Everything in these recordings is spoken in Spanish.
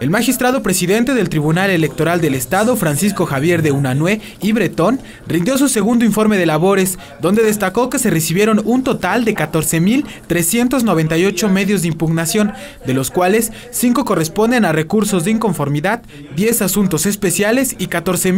El magistrado presidente del Tribunal Electoral del Estado, Francisco Javier de Unanue y Bretón, rindió su segundo informe de labores, donde destacó que se recibieron un total de 14.398 medios de impugnación, de los cuales 5 corresponden a recursos de inconformidad, 10 asuntos especiales y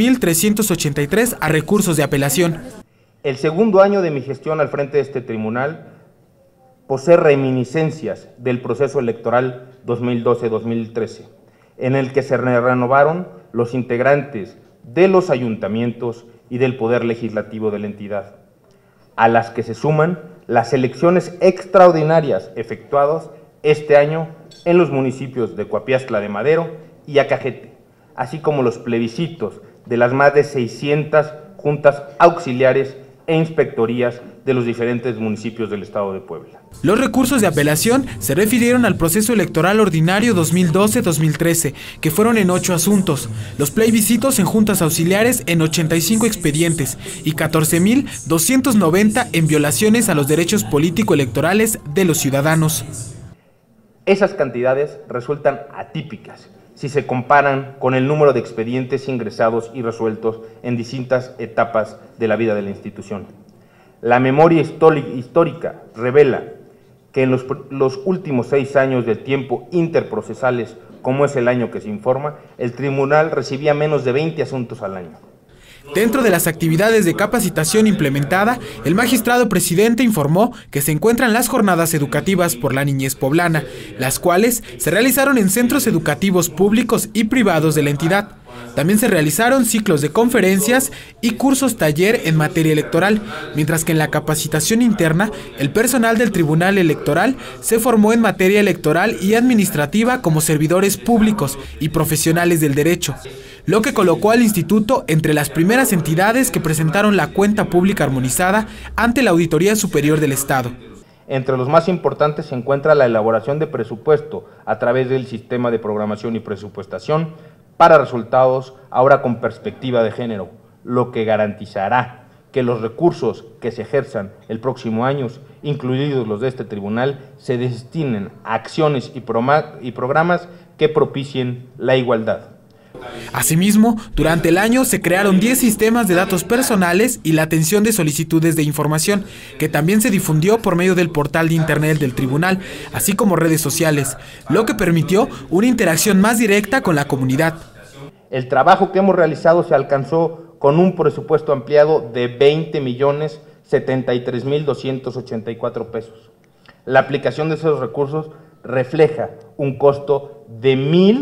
14.383 a recursos de apelación. El segundo año de mi gestión al frente de este tribunal posee reminiscencias del proceso electoral 2012-2013, en el que se renovaron los integrantes de los ayuntamientos y del Poder Legislativo de la entidad, a las que se suman las elecciones extraordinarias efectuadas este año en los municipios de Coapiaxtla de Madero y Acajete, así como los plebiscitos de las más de 600 juntas auxiliares e inspectorías de los diferentes municipios del estado de Puebla. Los recursos de apelación se refirieron al proceso electoral ordinario 2012-2013, que fueron en 8 asuntos, los plebiscitos en juntas auxiliares en 85 expedientes y 14.290 en violaciones a los derechos político-electorales de los ciudadanos. Esas cantidades resultan atípicas si se comparan con el número de expedientes ingresados y resueltos en distintas etapas de la vida de la institución. La memoria histórica revela que en los últimos 6 años de tiempo interprocesales, como es el año que se informa, el tribunal recibía menos de 20 asuntos al año. Dentro de las actividades de capacitación implementada, el magistrado presidente informó que se encuentran las jornadas educativas por la niñez poblana, las cuales se realizaron en centros educativos públicos y privados de la entidad. También se realizaron ciclos de conferencias y cursos taller en materia electoral, mientras que en la capacitación interna, el personal del Tribunal Electoral se formó en materia electoral y administrativa como servidores públicos y profesionales del derecho, lo que colocó al instituto entre las primeras entidades que presentaron la cuenta pública armonizada ante la Auditoría Superior del Estado. Entre los más importantes se encuentra la elaboración de presupuesto a través del sistema de programación y presupuestación para resultados ahora con perspectiva de género, lo que garantizará que los recursos que se ejerzan el próximo año, incluidos los de este tribunal, se destinen a acciones y programas que propicien la igualdad. Asimismo, durante el año se crearon 10 sistemas de datos personales y la atención de solicitudes de información, que también se difundió por medio del portal de internet del tribunal, así como redes sociales, lo que permitió una interacción más directa con la comunidad. El trabajo que hemos realizado se alcanzó con un presupuesto ampliado de 20.073.284 pesos. La aplicación de esos recursos refleja un costo de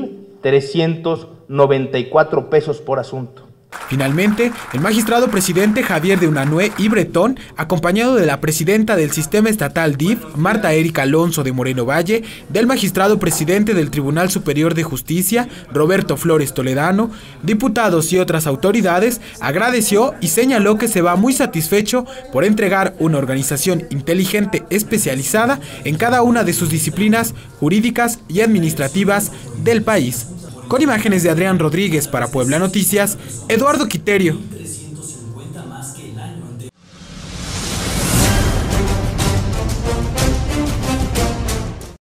1.394 pesos por asunto. Finalmente, el magistrado presidente Javier de Unanue y Bretón, acompañado de la presidenta del Sistema Estatal DIF, Marta Erika Alonso de Moreno Valle, del magistrado presidente del Tribunal Superior de Justicia, Roberto Flores Toledano, diputados y otras autoridades, agradeció y señaló que se va muy satisfecho por entregar una organización inteligente especializada en cada una de sus disciplinas jurídicas y administrativas del país. Con imágenes de Adrián Rodríguez para Puebla Noticias, Eduardo Quiterio.